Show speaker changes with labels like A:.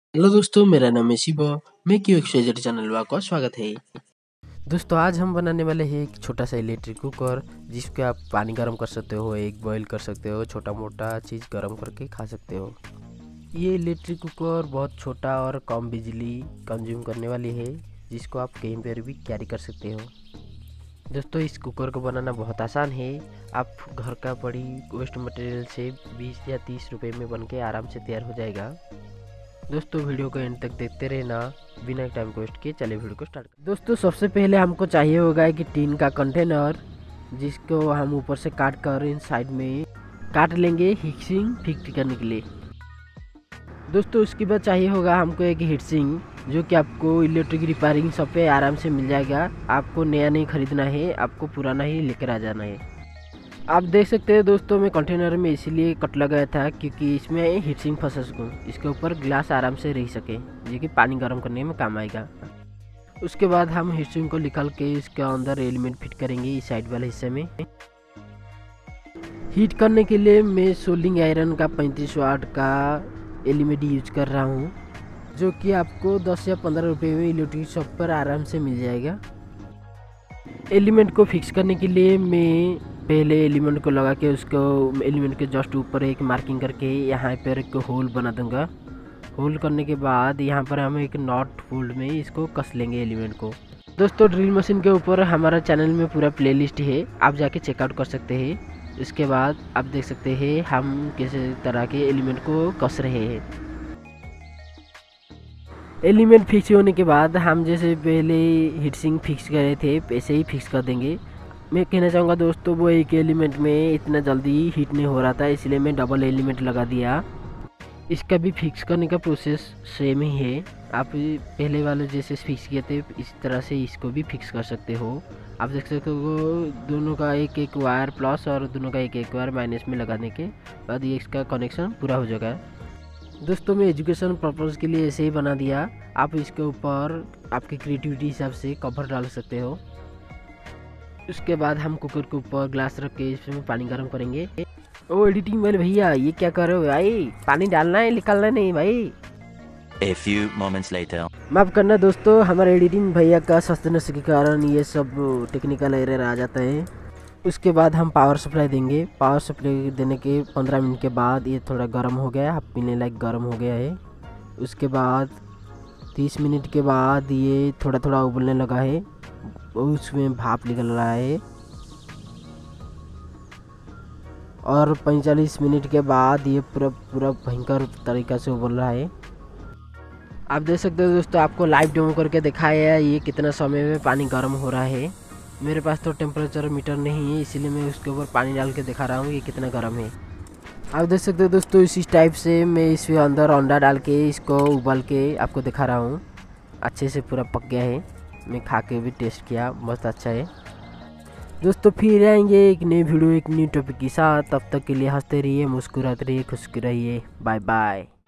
A: Hello दोस्तों, मेरा नाम है शिवा। मैं क्यूएक्सवाईजेड चैनल में आपका स्वागत है। दोस्तों, आज हम बनाने वाले हैं एक छोटा सा इलेक्ट्रिक कुकर, जिसके आप पानी गर्म कर सकते हो, एग बॉईल कर सकते हो, छोटा मोटा चीज़ गर्म करके खा सकते हो। ये इलेक्ट्रिक कुकर बहुत छोटा और कम बिजली कंज्यूम करने वाली है, जिसको आप कहीं पर भी कैरी कर सकते हो। दोस्तों, इस कुकर को बनाना बहुत आसान है। आप घर का पड़ी वेस्ट मटेरियल से 20 या 30 रुपये में बन के आराम से तैयार हो जाएगा। दोस्तों, वीडियो को एंड तक देखते रहना। बिना टाइम वेस्ट किए चलिए वीडियो को स्टार्ट करें। दोस्तों, सबसे पहले हमको चाहिए होगा कि टीन का कंटेनर, जिसको हम ऊपर से काट कर इन साइड में काट लेंगे हीटसिंक फिक्स करने के लिए। दोस्तों, उसके बाद चाहिए होगा हमको एक हीटसिंक, जो कि आपको इलेक्ट्रिक रिपेयरिंग शॉप पे आराम से मिल जाएगा। आपको नया नहीं खरीदना है, आपको पुराना ही लेकर आ जाना है। आप देख सकते हैं दोस्तों, मैं कंटेनर में इसीलिए कट लगाया था क्योंकि इसमें हीटसिंक फंसा सकूँ, इसके ऊपर ग्लास आराम से रह सके, जो कि पानी गर्म करने में काम आएगा। उसके बाद हम हीटसिंक को निकाल के इसके अंदर एलिमेंट फिट करेंगे इस साइड वाले हिस्से में। हीट करने के लिए मैं सोल्डिंग आयरन का 35 वाट का एलिमेंट यूज कर रहा हूँ, जो कि आपको 10 या 15 रुपये में इलेक्ट्रिक शॉप पर आराम से मिल जाएगा। एलिमेंट को फिक्स करने के लिए मैं पहले एलिमेंट को लगा के उसको एलिमेंट के जस्ट ऊपर एक मार्किंग करके यहाँ पर एक होल बना दूंगा। होल करने के बाद यहाँ पर हम एक नॉट होल्ड में इसको कस लेंगे एलिमेंट को। दोस्तों, ड्रिल मशीन के ऊपर हमारा चैनल में पूरा प्लेलिस्ट है, आप जाके चेकआउट कर सकते हैं। इसके बाद आप देख सकते हैं हम किस तरह के एलिमेंट को कस रहे हैं। एलिमेंट फिक्स होने के बाद हम जैसे पहले हीटसिंक फिक्स करे थे वैसे ही फिक्स कर देंगे। मैं कहना चाहूँगा दोस्तों, वो एक एलिमेंट में इतना जल्दी हीट नहीं हो रहा था, इसलिए मैं डबल एलिमेंट लगा दिया। इसका भी फिक्स करने का प्रोसेस सेम ही है। आप पहले वाले जैसे फिक्स किए थे इस तरह से इसको भी फिक्स कर सकते हो। आप देख सकते हो दोनों का एक एक वायर प्लस और दोनों का एक एक वायर माइनस में लगाने के बाद ये इसका कनेक्शन पूरा हो जाएगा। दोस्तों, मैं एजुकेशन पर्पज़ के लिए ऐसे ही बना दिया। आप इसके ऊपर आपकी क्रिएटिविटी हिसाब से कवर डाल सकते हो। उसके बाद हम कुकर के ऊपर ग्लास रख के इसमें पानी गर्म करेंगे। ओ एडिटिंग वाले भैया, ये क्या कर रहे हो भाई? पानी डालना है, निकालना नहीं भाई।
B: A few moments later.
A: माफ़ करना दोस्तों, हमारे एडिटिंग भैया का सस्तेनेस के कारण ये सब टेक्निकल एरर आ जाता है। उसके बाद हम पावर सप्लाई देंगे। पावर सप्लाई देने के 15 मिनट के बाद ये थोड़ा गर्म हो गया, हाफ पीने लायक गर्म हो गया है। उसके बाद 30 मिनट के बाद ये थोड़ा थोड़ा उबलने लगा है, उसमें भाप निकल रहा है। और 45 मिनट के बाद ये पूरा भयंकर तरीक़ा से उबल रहा है। आप देख सकते हो दोस्तों, आपको लाइव डेमो करके दिखाया है ये कितना समय में पानी गर्म हो रहा है। मेरे पास तो टेम्परेचर मीटर नहीं है, इसीलिए मैं उसके ऊपर पानी डाल के दिखा रहा हूँ ये कितना गर्म है। आप देख सकते हो दोस्तों, इसी टाइप से मैं इसके अंदर अंडा डाल के इसको उबाल के आपको दिखा रहा हूँ। अच्छे से पूरा पक गया है, मैं खा के भी टेस्ट किया, बहुत अच्छा है। दोस्तों, फिर आएंगे एक नई वीडियो एक न्यू टॉपिक के साथ। तब तक के लिए हंसते रहिए, मुस्कुराते रहिए, खुश रहिए। Bye bye.